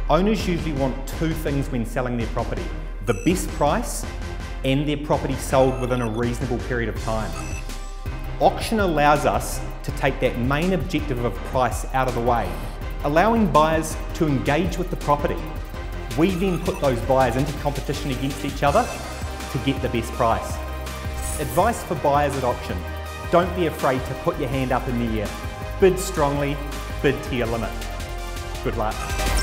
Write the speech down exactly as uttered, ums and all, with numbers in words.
Owners usually want two things when selling their property: the best price and their property sold within a reasonable period of time. Auction allows us to take that main objective of price out of the way, allowing buyers to engage with the property. We then put those buyers into competition against each other to get the best price. Advice for buyers at auction: don't be afraid to put your hand up in the air. Bid strongly, bid to your limit. Good luck.